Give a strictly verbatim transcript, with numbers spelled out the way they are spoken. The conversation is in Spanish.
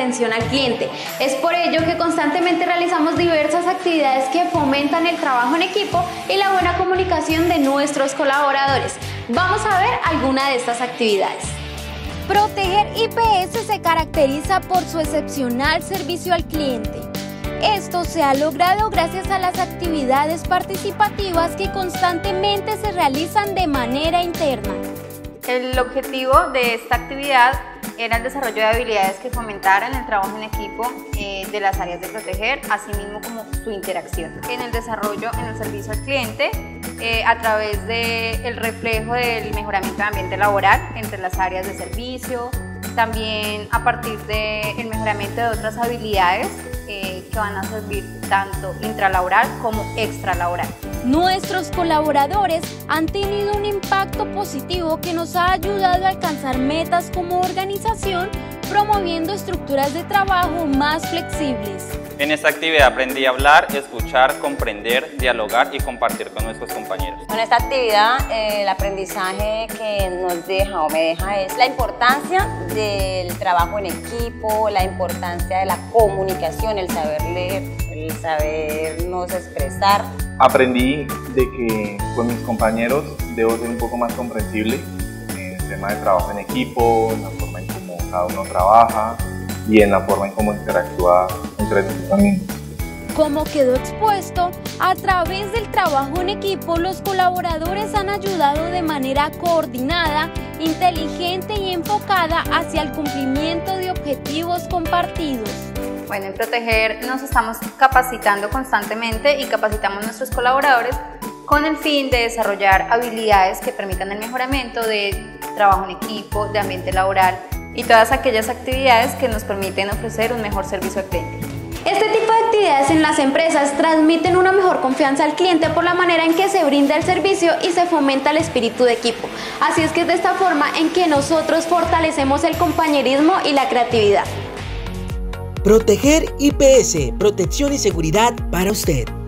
atención al cliente. Es por ello que constantemente realizamos diversas actividades que fomentan el trabajo en equipo y la buena comunicación de nuestros colaboradores. Vamos a ver alguna de estas actividades. Proteger I P S se caracteriza por su excepcional servicio al cliente. Esto se ha logrado gracias a las actividades participativas que constantemente se realizan de manera interna. El objetivo de esta actividad era el desarrollo de habilidades que fomentaran el trabajo en equipo eh, de las áreas de proteger, así mismo como su interacción en el desarrollo en el servicio al cliente eh, a través del reflejo del mejoramiento de ambiente laboral entre las áreas de servicio, también a partir del mejoramiento de otras habilidades eh, que van a servir tanto intralaboral como extralaboral. Nuestros colaboradores han tenido un impacto positivo que nos ha ayudado a alcanzar metas como organización, promoviendo estructuras de trabajo más flexibles. En esta actividad aprendí a hablar, escuchar, comprender, dialogar y compartir con nuestros compañeros. Con esta actividad eh, el aprendizaje que nos deja o me deja es la importancia del trabajo en equipo, la importancia de la comunicación, el saber leer, el sabernos expresar. Aprendí de que con mis compañeros debo ser un poco más comprensible en el tema de trabajo en equipo, en la forma en cómo cada uno trabaja y en la forma en cómo interactúa entre nosotros mismos. Como quedó expuesto, a través del trabajo en equipo, los colaboradores han ayudado de manera coordinada, inteligente y enfocada hacia el cumplimiento de objetivos compartidos. Bueno, en Proteger nos estamos capacitando constantemente y capacitamos a nuestros colaboradores con el fin de desarrollar habilidades que permitan el mejoramiento de trabajo en equipo, de ambiente laboral y todas aquellas actividades que nos permiten ofrecer un mejor servicio al cliente. Este tipo de actividades en las empresas transmiten una mejor confianza al cliente por la manera en que se brinda el servicio y se fomenta el espíritu de equipo. Así es que es de esta forma en que nosotros fortalecemos el compañerismo y la creatividad. Proteger I P S, protección y seguridad para usted.